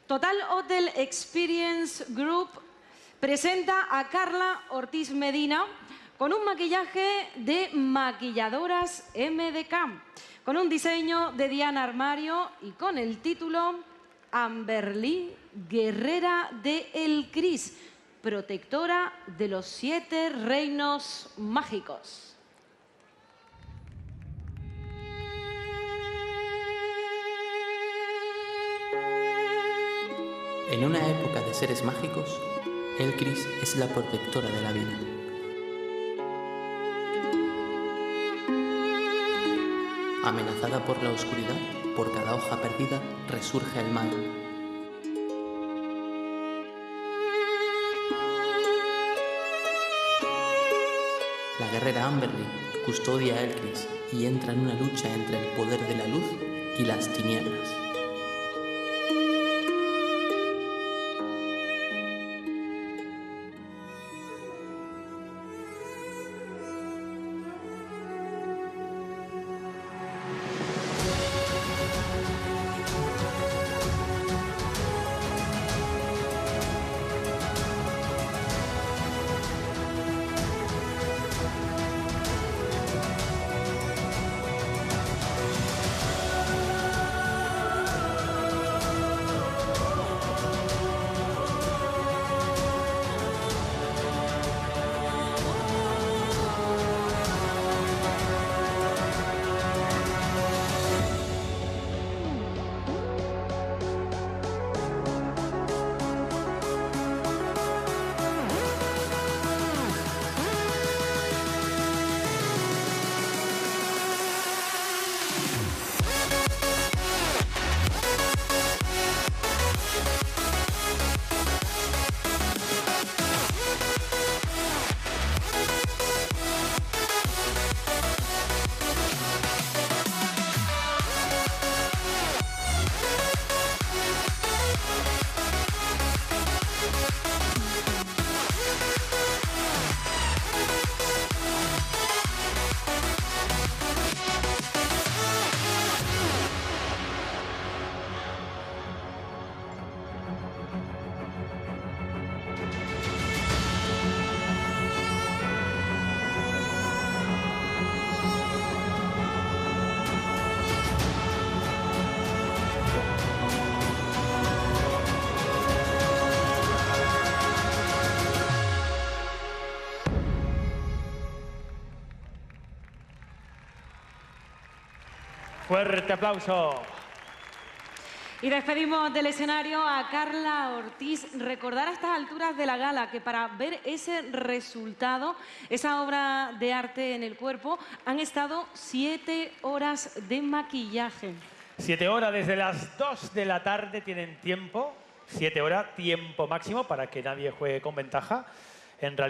Total Hotel Experience Group presenta a Carla Ortiz Medina con un maquillaje de maquilladoras MDK, con un diseño de Diana Armario y con el título Amberly, guerrera de El Cris, protectora de los 7 reinos mágicos. En una época de seres mágicos, El Cris es la protectora de la vida. Amenazada por la oscuridad, por cada hoja perdida resurge el mal. La guerrera Amberly custodia a El Cris y entra en una lucha entre el poder de la luz y las tinieblas. Fuerte aplauso. Y despedimos del escenario a Carla Ortiz. Recordar a estas alturas de la gala que para ver ese resultado, esa obra de arte en el cuerpo, han estado 7 horas de maquillaje. 7 horas desde las 2 de la tarde tienen tiempo. 7 horas, tiempo máximo para que nadie juegue con ventaja. En realidad